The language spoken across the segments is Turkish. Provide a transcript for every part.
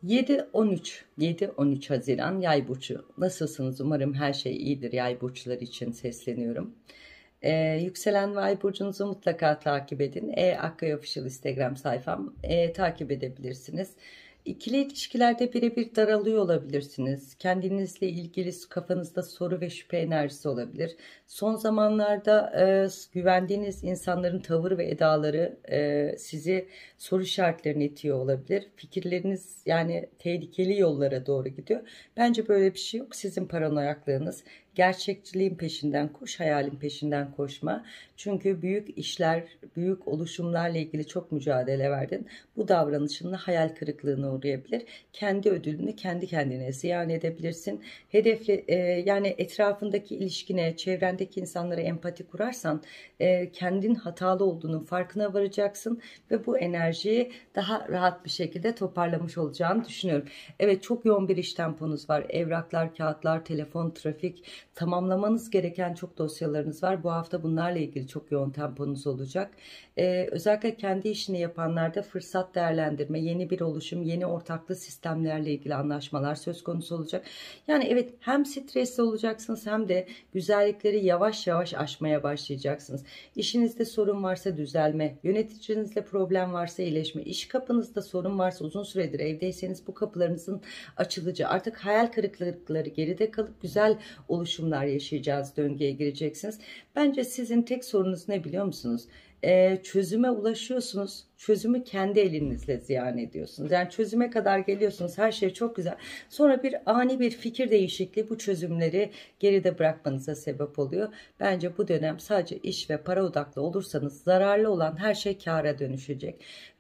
7-13 Haziran Yay burcu. Nasılsınız? Umarım her şey iyidir. Yay burçları için sesleniyorum. Yükselen ve ay burcunuzu mutlaka takip edin. Akkaya Official Instagram sayfam. Takip edebilirsiniz. İkili ilişkilerde birebir daralıyor olabilirsiniz. Kendinizle ilgili kafanızda soru ve şüphe enerjisi olabilir. Son zamanlarda güvendiğiniz insanların tavır ve edaları sizi soru işaretlerine itiyor olabilir. Fikirleriniz yani tehlikeli yollara doğru gidiyor. Bence böyle bir şey yok. Sizin paranoyaklığınız. Gerçekçiliğin peşinden koş, hayalin peşinden koşma. Çünkü büyük işler, büyük oluşumlarla ilgili çok mücadele verdin. Bu davranışınla hayal kırıklığına uğrayabilir. Kendi ödülünü kendi kendine ziyan edebilirsin. Hedefli yani etrafındaki ilişkine, çevrendeki insanlara empati kurarsan kendin hatalı olduğunun farkına varacaksın ve bu enerjiyi daha rahat bir şekilde toparlamış olacağını düşünüyorum. Evet, çok yoğun bir iş temponuz var. Evraklar, kağıtlar, telefon, trafik, tamamlamanız gereken çok dosyalarınız var. Bu hafta bunlarla ilgili çok yoğun temponuz olacak. Özellikle kendi işini yapanlarda fırsat değerlendirme, yeni bir oluşum, yeni ortaklı sistemlerle ilgili anlaşmalar söz konusu olacak. Yani evet, hem stresli olacaksınız hem de güzellikleri yavaş yavaş aşmaya başlayacaksınız. İşinizde sorun varsa düzelme, yöneticinizle problem varsa iyileşme, iş kapınızda sorun varsa uzun süredir evdeyseniz bu kapılarınızın açılıcı. Artık hayal kırıklıkları geride kalıp güzel oluşumlar yaşayacağız, döngüye gireceksiniz. Bence sizin tek sorunuz ne biliyor musunuz? Çözüme ulaşıyorsunuz. Çözümü kendi elinizle ziyan ediyorsunuz. Yani çözüme kadar geliyorsunuz. Her şey çok güzel. Sonra ani bir fikir değişikliği bu çözümleri geride bırakmanıza sebep oluyor. Bence bu dönem sadece iş ve para odaklı olursanız zararlı olan her şey kâra dönüşecek.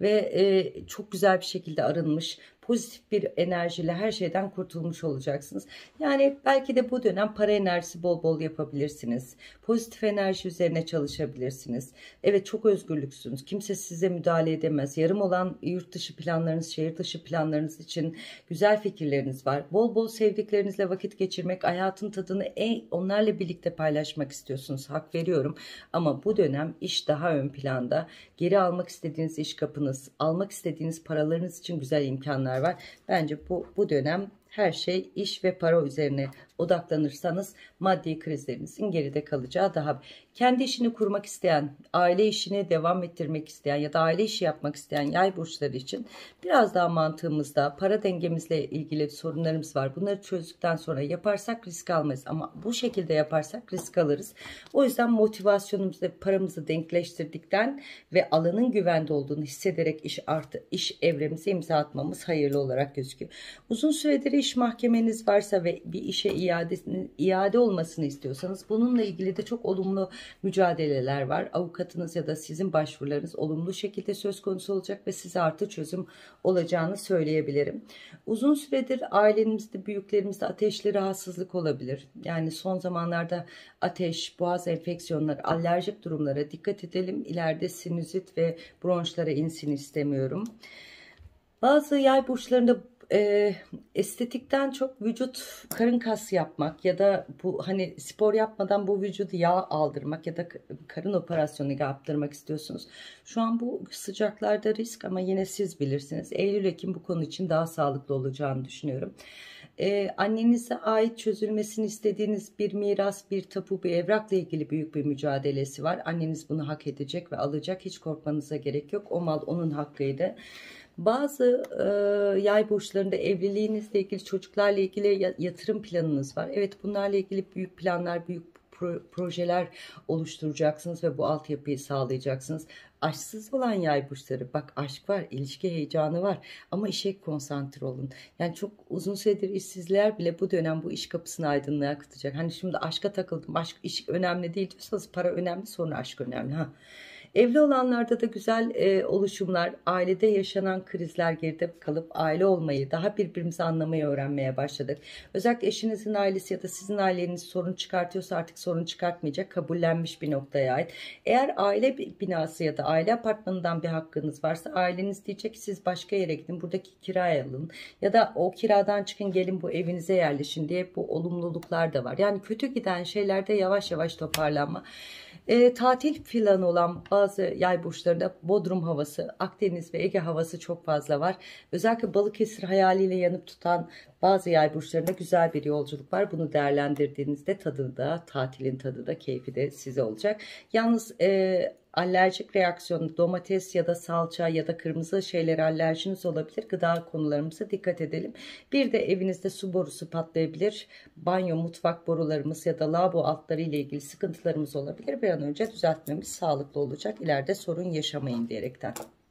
Ve çok güzel bir şekilde arınmış, pozitif bir enerjiyle her şeyden kurtulmuş olacaksınız. Yani belki de bu dönem para enerjisi bol bol yapabilirsiniz. Pozitif enerji üzerine çalışabilirsiniz. Evet, çok özgürlüksünüz. Kimse size müdahale edemez. Yarım olan yurt dışı planlarınız, şehir dışı planlarınız için güzel fikirleriniz var. Bol bol sevdiklerinizle vakit geçirmek, hayatın tadını onlarla birlikte paylaşmak istiyorsunuz. Hak veriyorum. Ama bu dönem iş daha ön planda. Geri almak istediğiniz iş kapınız, almak istediğiniz paralarınız için güzel imkanlar var. Bence bu dönem her şey iş ve para üzerine odaklanırsanız maddi krizlerinizin geride kalacağı daha. Kendi işini kurmak isteyen, aile işini devam ettirmek isteyen ya da aile işi yapmak isteyen yay burçları için biraz daha mantığımızda para dengemizle ilgili sorunlarımız var. Bunları çözdükten sonra yaparsak risk almayız ama bu şekilde yaparsak risk alırız. O yüzden motivasyonumuzu, paramızı denkleştirdikten ve alanın güvende olduğunu hissederek iş evremize imza atmamız hayırlı olarak gözüküyor. Uzun süredir iş mahkemeniz varsa ve bir işe iade olmasını istiyorsanız bununla ilgili de çok olumlu mücadeleler var. Avukatınız ya da sizin başvurularınız olumlu şekilde söz konusu olacak ve size artı çözüm olacağını söyleyebilirim. Uzun süredir ailemizde, büyüklerimizde ateşli rahatsızlık olabilir. Yani son zamanlarda ateş, boğaz enfeksiyonları, alerjik durumlara dikkat edelim. İleride sinüzit ve bronşlara insin istemiyorum. Bazı yay burçlarında estetikten çok vücut karın kası yapmak ya da bu hani spor yapmadan bu vücudu yağ aldırmak ya da karın operasyonu yaptırmak istiyorsunuz. Şu an bu sıcaklarda risk ama yine siz bilirsiniz. Eylül-Ekim bu konu için daha sağlıklı olacağını düşünüyorum. Annenize ait çözülmesini istediğiniz bir miras, bir tapu, bir evrakla ilgili büyük bir mücadelesi var. Anneniz bunu hak edecek ve alacak. Hiç korkmanıza gerek yok. O mal onun hakkıydı. Bazı yay burçlarında evliliğinizle ilgili, çocuklarla ilgili yatırım planınız var. Evet, bunlarla ilgili büyük planlar, büyük projeler oluşturacaksınız ve bu altyapıyı sağlayacaksınız. Aşksız olan yay burçları, bak aşk var, ilişki heyecanı var ama işe konsantre olun. Yani çok uzun süredir işsizler bile bu dönem bu iş kapısını aydınlığa katacak. Hani şimdi aşka takıldım, aşk iş önemli değil diyorsanız para önemli, sonra aşk önemli. Evli olanlarda da güzel oluşumlar, ailede yaşanan krizler geride kalıp aile olmayı, daha birbirimizi anlamayı öğrenmeye başladık. Özellikle eşinizin ailesi ya da sizin aileniz sorun çıkartıyorsa artık sorun çıkartmayacak, kabullenmiş bir noktaya ait. Eğer aile binası ya da aile apartmanından bir hakkınız varsa aileniz diyecek ki siz başka yere gidin, buradaki kiraya alın ya da o kiradan çıkın, gelin bu evinize yerleşin diye bu olumluluklar da var. Yani kötü giden şeylerde yavaş yavaş toparlanma. Tatil planı olan bazı yay burçlarında Bodrum havası, Akdeniz ve Ege havası çok fazla var. Özellikle Balıkesir hayaliyle yanıp tutan bazı yay burçlarında güzel bir yolculuk var. Bunu değerlendirdiğinizde tadı da, tatilin tadı da, keyfi de size olacak. Yalnız alerjik reaksiyonu, domates ya da salça ya da kırmızı şeylere alerjiniz olabilir. Gıda konularımıza dikkat edelim. Bir de evinizde su borusu patlayabilir. Banyo, mutfak borularımız ya da lavabo altları ile ilgili sıkıntılarımız olabilir. Bir an önce düzeltmemiz sağlıklı olacak. İleride sorun yaşamayın diyerekten.